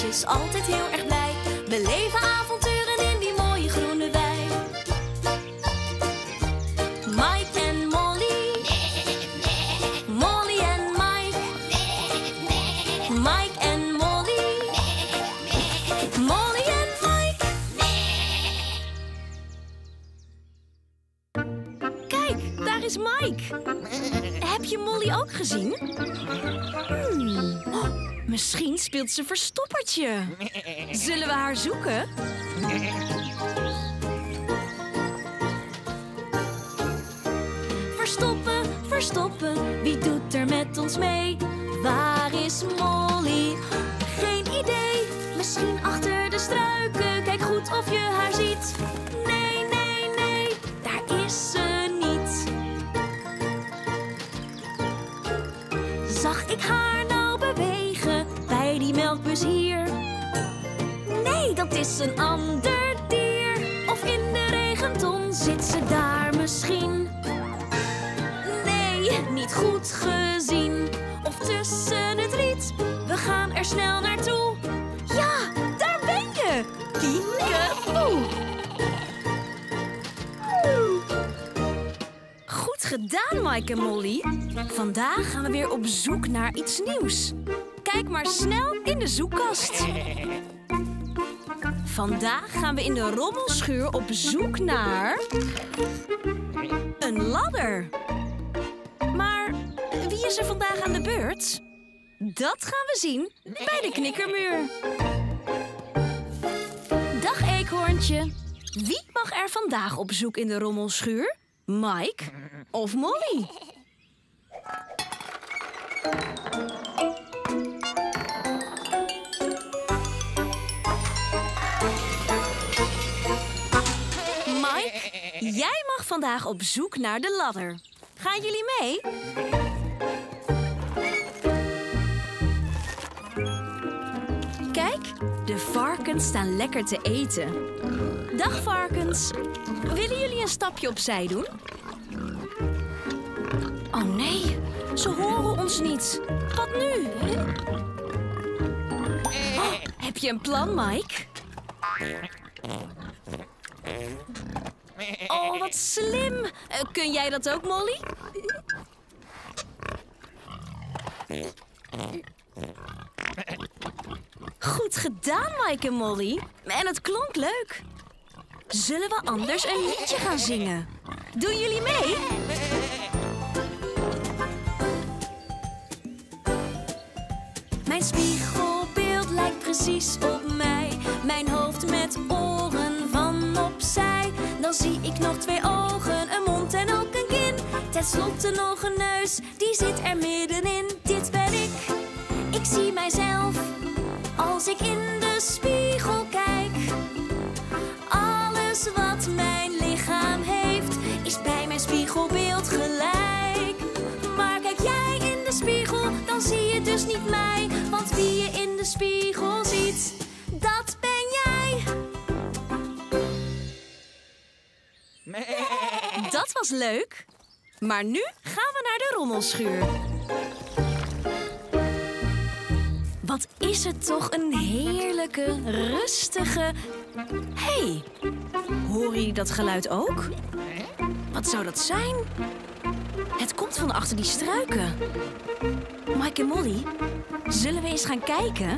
meisjes altijd heel erg blij. We leven avonturen in die mooie groene wei. Mike en Molly. Molly en Mike. Mike en Molly. Molly en Mike. Kijk, daar is Mike. Heb je Molly ook gezien? Oh, misschien speelt ze verstoppertje. Zullen we haar zoeken? Verstoppen, verstoppen, wie doet er met ons mee? Waar is Molly? Geen idee. Misschien achter de struiken. Kijk goed of je haar ziet. Nee, nee, nee, daar is ze niet. Zag ik haar nou bewegen bij die melkbus hier? Nee, dat is een ander dier. Of in de regenton zit ze daar misschien? Nee, niet goed gezien. Of tussen het riet. We gaan er snel naartoe. Ja, daar ben je! Kiekeboe! Goed gedaan, Mike en Molly. Vandaag gaan we weer op zoek naar iets nieuws. Kijk maar snel in de zoekkast. Vandaag gaan we in de rommelschuur op zoek naar een ladder. Maar wie is er vandaag aan de beurt? Dat gaan we zien bij de knikkermuur. Dag eekhoorntje. Wie mag er vandaag op zoek in de rommelschuur? Mike of Molly? Mike, jij mag vandaag op zoek naar de ladder. Gaan jullie mee? Kijk, de varkens staan lekker te eten. Dag varkens. Willen jullie een stapje opzij doen? Oh nee, ze horen ons niet. Wat nu? Oh, heb je een plan, Mike? Oh, wat slim. Kun jij dat ook, Molly? Goed gedaan, Mike en Molly. En het klonk leuk. Zullen we anders een liedje gaan zingen? Doen jullie mee? Mijn spiegelbeeld lijkt precies op mij. Mijn hoofd met oren van opzij. Dan zie ik nog 2 ogen, een mond en ook een kin. Ten slotte nog een neus, die zit er middenin. Dit ben ik. Ik zie mijzelf als ik in de spiegel kijk. Alles wat mijn lichaam heeft, is bij mijn spiegelbeeld gelijk. Maar kijk jij in de spiegel, dan zie je dus niet mij. Want wie je in de spiegel ziet, dat ben jij. Dat was leuk. Maar nu gaan we naar de rommelschuur. Wat is het toch een heerlijke, rustige... Hé, horen jullie dat geluid ook? Wat zou dat zijn? Het komt van achter die struiken. Mike en Molly, zullen we eens gaan kijken?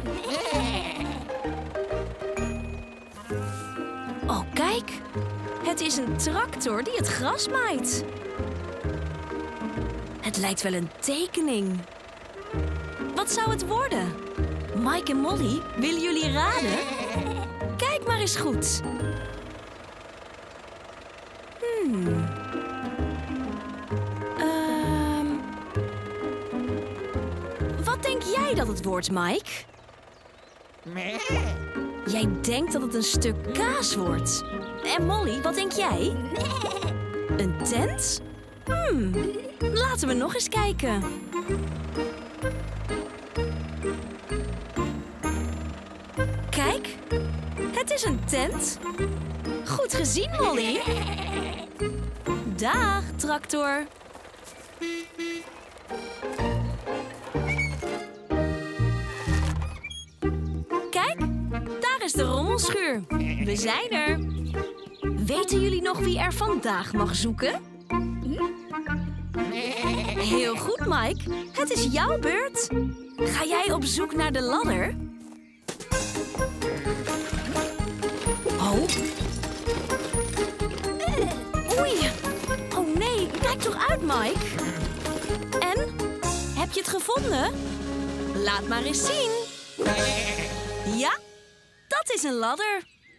Oh, kijk. Het is een tractor die het gras maait. Het lijkt wel een tekening. Wat zou het worden? Mike en Molly, willen jullie raden? Kijk maar eens goed. Wat denk jij dat het wordt, Mike? Jij denkt dat het een stuk kaas wordt. En Molly, wat denk jij? Een tent? Laten we nog eens kijken. Kijk, het is een tent. Goed gezien, Molly. Dag, tractor. Kijk, is de rommelschuur. We zijn er. Weten jullie nog wie er vandaag mag zoeken? Heel goed, Mike. Het is jouw beurt. Ga jij op zoek naar de ladder? Oh. Oei. Oh nee, kijk toch uit, Mike. En? Heb je het gevonden? Laat maar eens zien. Ja, dat is een ladder.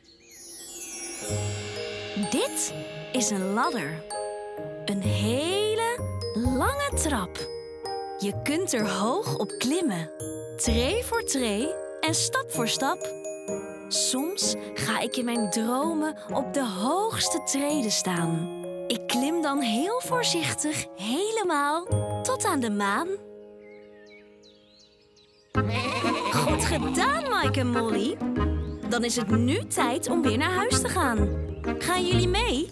Dit is een ladder. Een hele lange trap. Je kunt er hoog op klimmen. Tree voor tree en stap voor stap. Soms ga ik in mijn dromen op de hoogste treden staan. Ik klim dan heel voorzichtig helemaal tot aan de maan. Goed gedaan, Mike en Molly. Dan is het nu tijd om weer naar huis te gaan. Gaan jullie mee?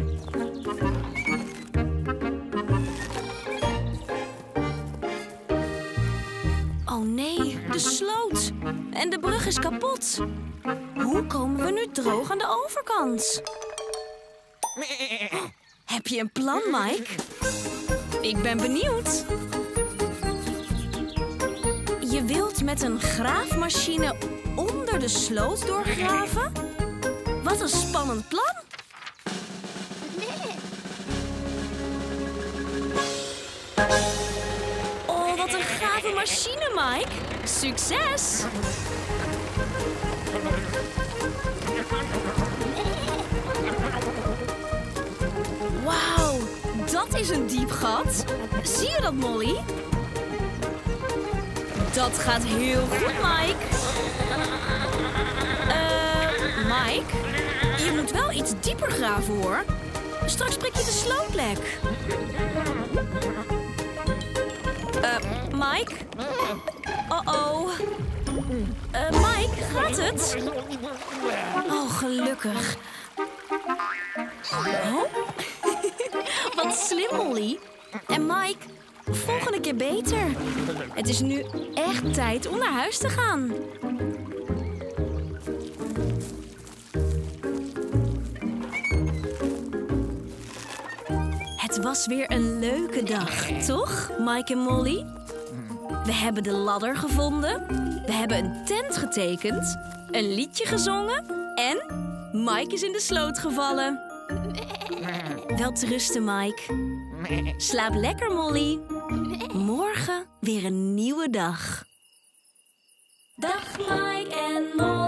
Oh nee, de sloot. En de brug is kapot. Hoe komen we nu droog aan de overkant? Heb je een plan, Mike? Ik ben benieuwd. Je wilt met een graafmachine onder de sloot doorgraven? Wat een spannend plan. Oh, wat een gave machine, Mike. Succes! Wauw, dat is een diep gat. Zie je dat, Molly? Dat gaat heel goed, Mike. Mike, je moet wel iets dieper graven, hoor. Straks prik je de sloot lek. Mike? Oh-oh. Mike, gaat het? Oh, gelukkig. Oh? Wat slim, Molly. En Mike, volgende keer beter. Het is nu echt tijd om naar huis te gaan. Het was weer een leuke dag, toch, Mike en Molly? We hebben de ladder gevonden. We hebben een tent getekend. Een liedje gezongen. En Mike is in de sloot gevallen. Welterusten, Mike. Slaap lekker, Molly. Morgen weer een nieuwe dag. Dag, Mike en Molly.